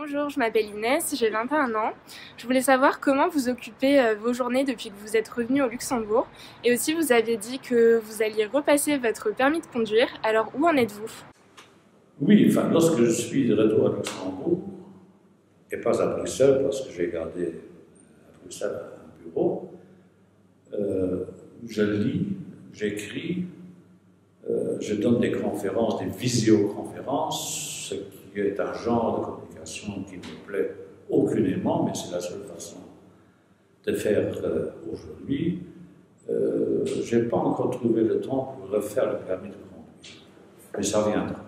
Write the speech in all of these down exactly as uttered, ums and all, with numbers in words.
Bonjour, je m'appelle Inès, j'ai vingt et un ans. Je voulais savoir comment vous occupez euh, vos journées depuis que vous êtes revenu au Luxembourg. Et aussi, vous aviez dit que vous alliez repasser votre permis de conduire. Alors, où en êtes-vous? Oui, enfin, lorsque je suis de retour à Luxembourg, et pas à Bruxelles, parce que j'ai gardé à Bruxelles un bureau, euh, je lis, j'écris, euh, je donne des conférences, des visioconférences, ce qui est un genre de communication qui ne me plaît aucunement, mais c'est la seule façon de faire euh, aujourd'hui. Euh, je n'ai pas encore trouvé le temps pour refaire le permis de conduire, mais ça viendra.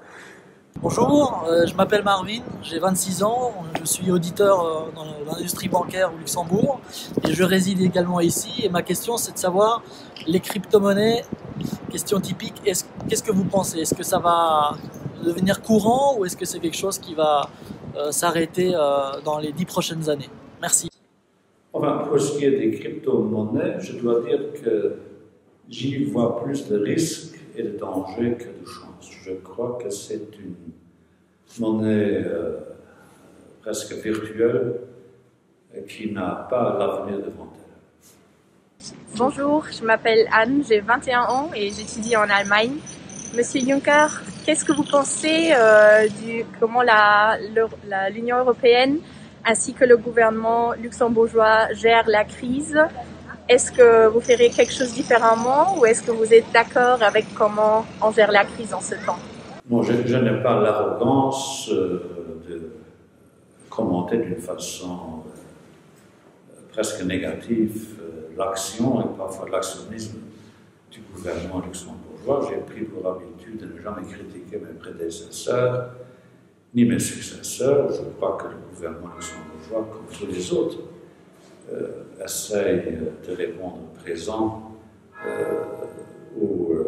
Bonjour, euh, je m'appelle Marvin, j'ai vingt-six ans, je suis auditeur euh, dans l'industrie bancaire au Luxembourg et je réside également ici. Et ma question, c'est de savoir les crypto-monnaies, question typique, est-ce, qu'est-ce que vous pensez? Est-ce que ça va devenir courant ou est-ce que c'est quelque chose qui va euh, s'arrêter euh, dans les dix prochaines années? Merci. Enfin, pour ce qui est des crypto-monnaies, je dois dire que j'y vois plus de risques et de dangers que de chances. Je crois que c'est une monnaie euh, presque virtuelle qui n'a pas l'avenir devant elle. Bonjour, je m'appelle Anne, j'ai vingt et un ans et j'étudie en Allemagne. Monsieur Juncker, qu'est-ce que vous pensez euh, du comment la, la, l'Union européenne ainsi que le gouvernement luxembourgeois gèrent la crise? Est-ce que vous ferez quelque chose différemment ou est-ce que vous êtes d'accord avec comment on gère la crise en ce temps? Bon, je, je n'ai pas l'arrogance euh, de commenter d'une façon euh, presque négative euh, l'action et parfois l'actionnisme du gouvernement luxembourgeois. J'ai pris pour habitude de ne jamais critiquer mes prédécesseurs ni mes successeurs. Je crois que le gouvernement luxembourgeois, comme tous les autres, Euh, essaye de répondre présent euh, au euh,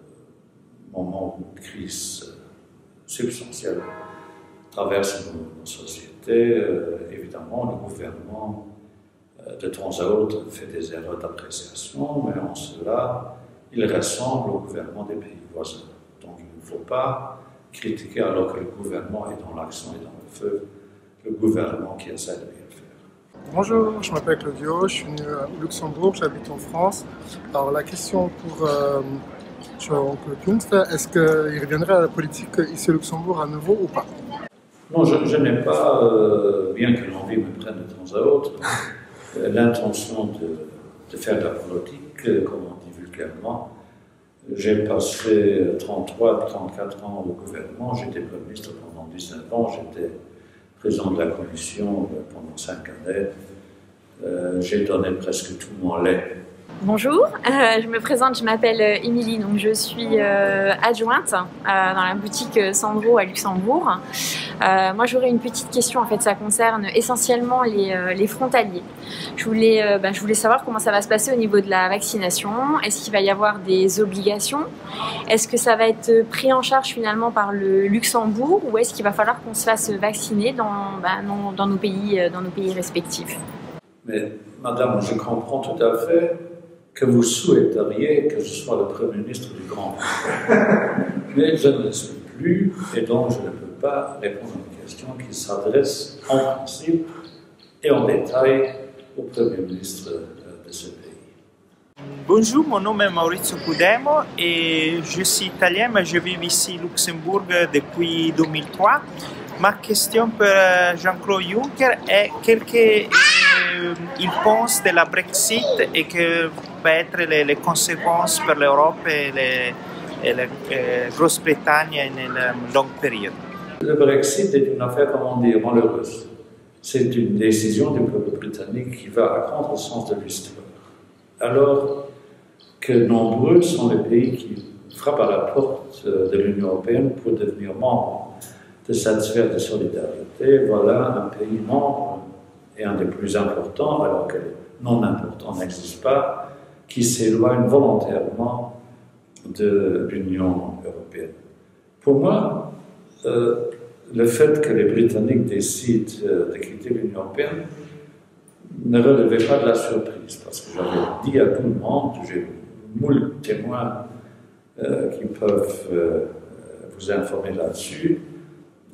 moment de crise euh, substantielle traverse nos, nos sociétés. Euh, évidemment, le gouvernement, euh, de temps à autre, fait des erreurs d'appréciation, mais en cela, il ressemble au gouvernement des pays voisins. Donc, il ne faut pas critiquer alors que le gouvernement est dans l'action et dans le feu, le gouvernement qui essaie de bien faire. Bonjour, je m'appelle Claudio, je suis né au Luxembourg, j'habite en France. Alors la question pour euh, Jean-Claude Juncker, est-ce qu'il reviendrait à la politique ici au Luxembourg à nouveau ou pas? Non, je, je n'ai pas, euh, bien que l'envie me prenne de temps à autre, euh, l'intention de, de faire de la politique, euh, comme on dit vulgairement. J'ai passé trente-trois à trente-quatre ans au gouvernement, j'étais Premier ministre pendant dix-neuf ans, j'étais président de la commission pendant cinq années. Euh, j'ai donné presque tout mon lait. Bonjour, euh, je me présente, je m'appelle Émilie, donc je suis euh, adjointe euh, dans la boutique Sandro à Luxembourg. Euh, moi j'aurais une petite question, en fait ça concerne essentiellement les, euh, les frontaliers. Je voulais, euh, bah, je voulais savoir comment ça va se passer au niveau de la vaccination. Est-ce qu'il va y avoir des obligations? Est-ce que ça va être pris en charge finalement par le Luxembourg ou est-ce qu'il va falloir qu'on se fasse vacciner dans, bah, dans, dans, nos pays, dans nos pays respectifs? Mais madame, je comprends tout à fait que vous souhaiteriez que je sois le Premier ministre du Grand Pays. Mais je ne le suis plus et donc je ne peux pas répondre à une question qui s'adresse en principe et en détail au Premier ministre de ce pays. Bonjour, mon nom est Maurizio Cudemo et je suis italien mais je vis ici au Luxembourg depuis deux mille trois. Ma question pour Jean-Claude Juncker est qu'est-ce qu'il pense de la Brexit et que vont être les, les conséquences pour l'Europe et, les, et la euh, Grande-Bretagne dans une longue période. Le Brexit est une affaire, comment dire, malheureuse. C'est une décision du peuple britannique qui va à contre-sens de l'histoire. Alors que nombreux sont les pays qui frappent à la porte de l'Union européenne pour devenir membres de cette sphère de solidarité, voilà un pays membre et un des plus importants, alors que les non importants n'existent pas, qui s'éloigne volontairement de l'Union européenne. Pour moi, euh, le fait que les Britanniques décident euh, de quitter l'Union européenne ne relevait pas de la surprise, parce que j'avais dit à tout le monde, j'ai moult témoins euh, qui peuvent euh, vous informer là-dessus,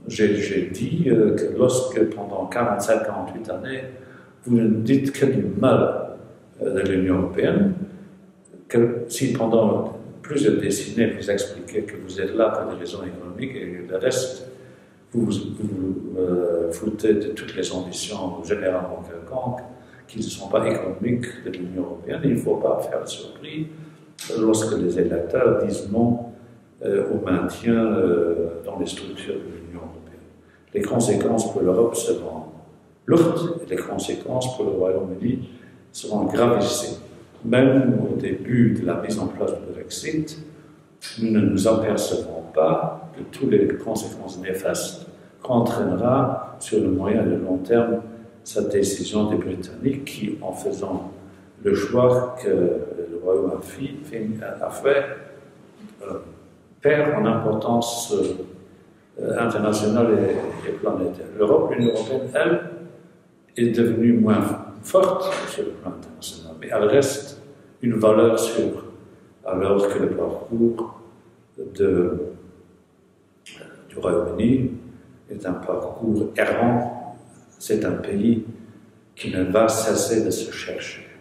j'ai dit euh, que lorsque pendant quarante-sept à quarante-huit années, vous ne dites que du mal euh, de l'Union européenne, que si pendant plusieurs décennies vous expliquez que vous êtes là pour des raisons économiques et le reste, vous vous euh, foutez de toutes les ambitions généralement quelconques qui ne sont pas économiques de l'Union européenne, il ne faut pas faire surpris lorsque les électeurs disent non euh, au maintien euh, dans les structures de l'Union européenne. Les conséquences pour l'Europe seront lourdes et les conséquences pour le Royaume-Uni seront gravissimes. Même au début de la mise en place du Brexit, nous ne nous apercevons pas de toutes les conséquences néfastes qu'entraînera sur le moyen et le long terme cette décision des Britanniques qui, en faisant le choix que le Royaume-Uni a fait, euh, perd en importance euh, internationale et, et planétaire. L'Europe, l'Union européenne, elle, est devenue moins forte sur le plan international, mais elle reste une valeur sûre, alors que le parcours de, du Royaume-Uni est un parcours errant. C'est un pays qui ne va cesser de se chercher.